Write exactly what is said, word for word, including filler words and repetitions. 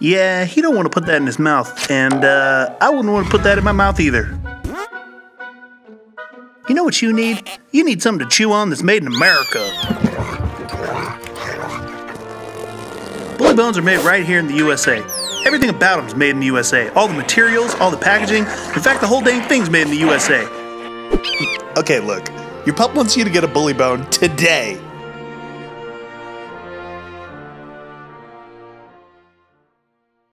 Yeah, he don't want to put that in his mouth, and uh, I wouldn't want to put that in my mouth either. You know what you need? You need something to chew on that's made in America. Bullibones are made right here in the U S A. Everything about them is made in the U S A. All the materials, all the packaging, in fact, the whole dang thing's made in the U S A. Okay, look, your pup wants you to get a Bullibone today.